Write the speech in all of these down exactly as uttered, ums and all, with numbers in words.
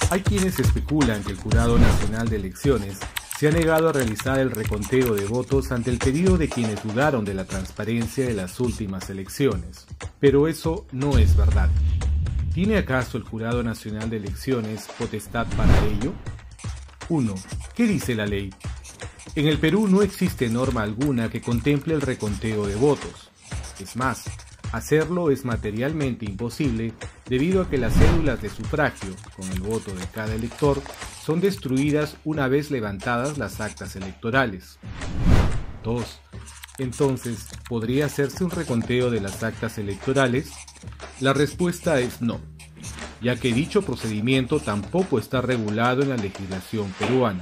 Hay quienes especulan que el Jurado Nacional de Elecciones se ha negado a realizar el reconteo de votos ante el pedido de quienes dudaron de la transparencia de las últimas elecciones. Pero eso no es verdad. ¿Tiene acaso el Jurado Nacional de Elecciones potestad para ello? uno. ¿Qué dice la ley? En el Perú no existe norma alguna que contemple el reconteo de votos. Es más, hacerlo es materialmente imposible debido a que las cédulas de sufragio, con el voto de cada elector, son destruidas una vez levantadas las actas electorales. dos. Entonces, ¿podría hacerse un reconteo de las actas electorales? La respuesta es no, ya que dicho procedimiento tampoco está regulado en la legislación peruana.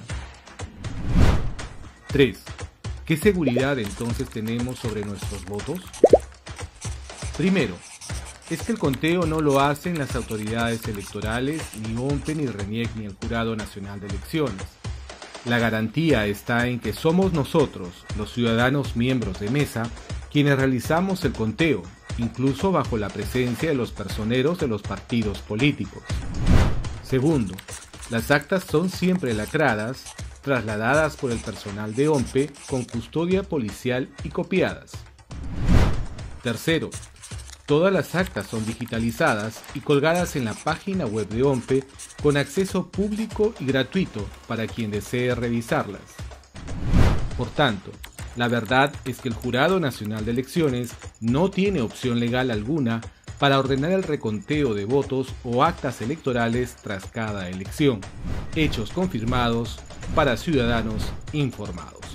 tres. ¿Qué seguridad entonces tenemos sobre nuestros votos? Primero, es que el conteo no lo hacen las autoridades electorales, ni OMPE, ni RENIEC, ni el Jurado Nacional de Elecciones. La garantía está en que somos nosotros, los ciudadanos miembros de mesa, quienes realizamos el conteo, incluso bajo la presencia de los personeros de los partidos políticos. Segundo, las actas son siempre lacradas, trasladadas por el personal de OMPE con custodia policial y copiadas. Tercero, todas las actas son digitalizadas y colgadas en la página web de OMPE con acceso público y gratuito para quien desee revisarlas. Por tanto, la verdad es que el Jurado Nacional de Elecciones no tiene opción legal alguna para ordenar el reconteo de votos o actas electorales tras cada elección. Hechos confirmados para ciudadanos informados.